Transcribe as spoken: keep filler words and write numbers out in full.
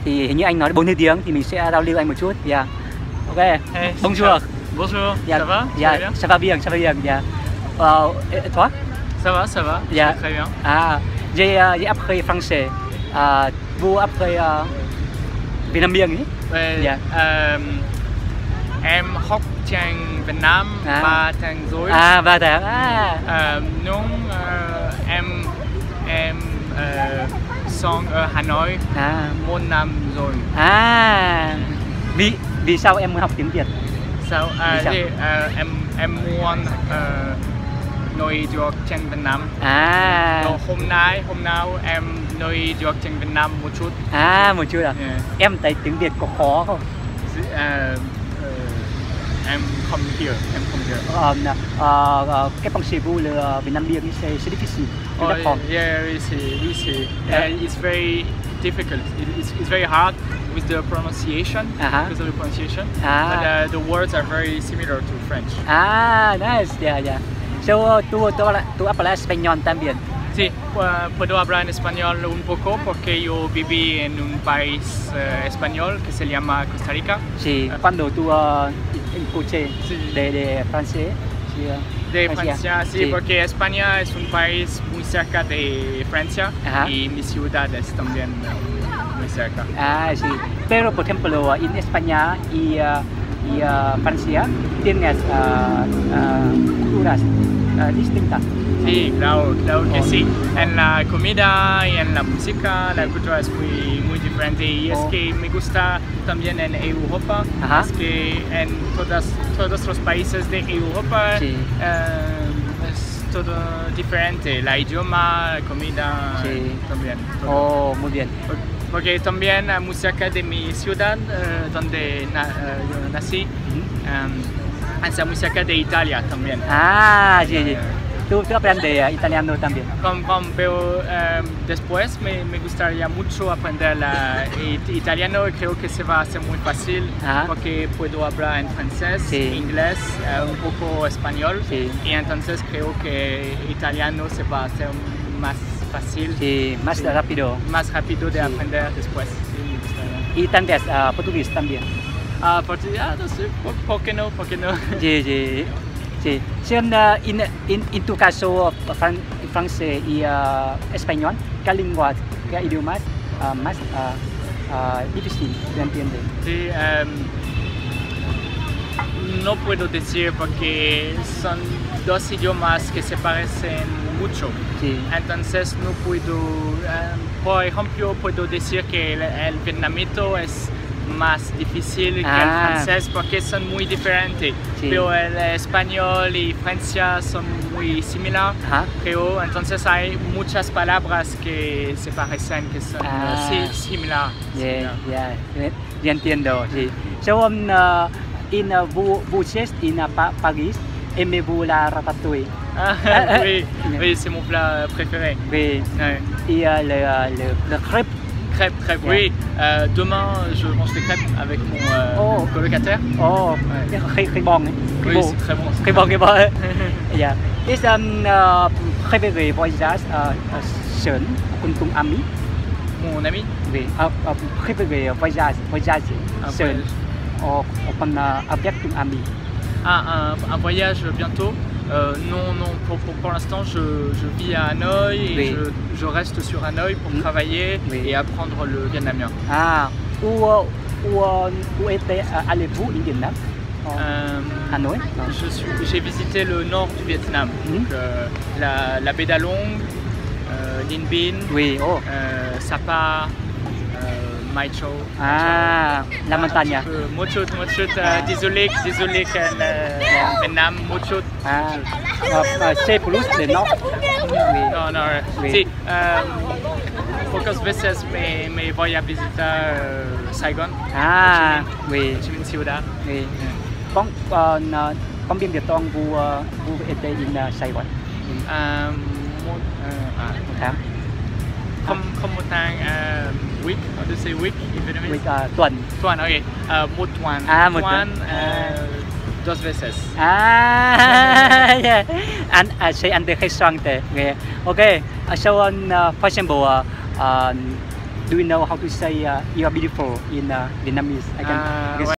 thì hình như anh nói bốn mươi tiếng thì mình sẽ giao lưu anh một chút. Yeah. Ok. Hey, Bonjour. Bonjour. Yeah. Ça va? Yeah. Ça va bien? Ça va bien, ça va bien. Yeah. Euh, et toi? Ça va, ça va. Yeah. Très bien. À, j'ai uh, j'ai appris français. À, vous appris uh, Việt Nam miền ấy? Ouais, Yeah. euh, em học tiếng Việt Nam À. ba tháng rồi. À, ba tháng. À. Euh, non, euh, em em euh, sống ở Hà Nội À. một năm rồi. À. Vì vì sao em muốn học tiếng Việt? Sao? Vì À, sao? thì, ờ, em em muốn uh, nói được tiếng Việt Nam. À. Rồi hôm nay hôm nào em nói được tiếng Việt Nam một chút. À, một chút à? Yeah. Em thấy tiếng Việt có khó không? Ờ, ờ, em không hiểu, em không hiểu. Euh, euh, euh, cái pensez-vous le Việt Nam miền c'est c'est difficile. Oh, D'accord. yeah, we see, we see. Yeah. Uh, it's very difficult. It, it's, it's very hard with the pronunciation, Uh-huh. because of the pronunciation. Ah. But uh, the words are very similar to French. Ah, nice. Yeah, yeah. So, tú, tú, hablas- tú hablas español también. Sí, pu- puedo hablar en español un poco porque yo viví en un país uh, español que se llama Costa Rica. Sí, cuando tú uh, escuché Sí. de, de francés. Sí, uh, De Francia, sí, Sí. porque España es un país muy cerca de Francia. Ajá. Y mi ciudad es también uh, muy cerca. Ah, sí. Pero, por ejemplo, en España y, uh, y uh, Francia tienes uh, uh, culturas uh, distintas. Sí, claro, claro que Oh. sí. En la comida y en la música la cultura es muy, muy diferente y es Oh. que me gusta también en Europa, Ajá. es que en todas, todos los países de Europa Sí. eh, es todo diferente, la idioma, la comida Sí. también. todo. Oh, muy bien. Por- Porque también eh, muy cerca de mi ciudad, eh, donde na- eh, yo nací, eh, está muy cerca de Italia también. Ah, sí, sí. Tú, tú aprendes uh, italiano también. Com- com- pero eh, después me, me gustaría mucho aprender la, it- italiano y creo que se va a hacer muy fácil Ajá. porque puedo hablar en francés, Sí. inglés, eh, un poco español Sí. y entonces creo que italiano se va a hacer más fácil, Sí, más Sí. rápido. más rápido de Sí. aprender después. Sí, me gustaría. Y también uh, portugués también. Ah, portugués, ah, no sé, ¿por, por qué no? ¿Por qué no? Sí, sí. Sí. Si en, uh, in, in, en tu caso, uh, fran francés y uh, español, ¿qué lengua, qué idiomas uh, más uh, uh, difícil de entender? Sí, em, no puedo decir porque son dos idiomas que se parecen mucho. Sí. Entonces no puedo, em, por ejemplo, puedo decir que el, el vietnamita es más difícil que el Ah. francés porque son muy diferentes. Sí. Pero el español y Francia son muy similares, Ajá. creo. Entonces hay muchas palabras que se parecen, que son Ah. eh, sí, similares. Yeah, yeah, yo entiendo, sí. So, um, uh, in uh, vous, vous êtes in uh, Pa- Paris, aimez-vous la ratatouille? Ah, Ah, oui, ah. oui, c'est mon plat préféré. Oui. Ouais. Et uh, le, uh, le, le crêpe? Crêpes, crêpes, Yeah. oui. Euh, demain, je mange des crêpes avec mon, euh, Oh. mon colocataire. Oh, Ouais. khơi khơi bong ấy. Khơi Oui, bò. c'est très bon. c'est Khơi très bong, khơi bong. bon. Yeah. Is um uh, préféré voyage uh, uh, seul cùng cùng ami? Mon ami, Oui. Uh, uh, préféré voyage voyage Un seul. voyage. Ou ou uh, avec cùng ami? ah, un, un voyage bientôt. Euh, non, non, pour, pour, pour l'instant, je, je vis à Hanoï et Oui. je, je reste sur Hanoï pour Mm. travailler Oui. et apprendre le vietnamien. Ah, où uh, où uh, où était uh, allez-vous in Vietnam? Uh, Euh, Hanoi? Non. Je suis, j'ai visité le nord du Vietnam, Mhm. donc, euh, la, la baie d'Along, euh, Dien Bien, Oui. Oh. euh, Sapa, euh, Mai Châu. Ah, la montagne. Un petit peu. Mochut, Mochut, euh, désolé, désolé que le Vietnam, Mochut. Ah, uh, uh, c'est plus le nord. Oui. No, no, Oui. sí. Um, pocas veces me, me voy a visitar uh, Saigon, Ah, Ho Chi oui. Minh, Ho Chi Minh Ciudad. Oui. Con, uh, uh, combien de temps vous, uh, vous étiez in uh, Saigon? Um, một, uh, à, Một tháng. không, không một tháng, uh, week, how to say week in Vietnamese? With, uh, tuần. Tuần, ok. Uh, một tuần, À, một tuần, tuần. uh, dos veces. Ah, yeah. And uh, say understand. Yeah. Okay. Uh, so, um, uh, for example, uh, um, do you know how to say uh, you are beautiful in uh, Vietnamese? I can, Uh, I can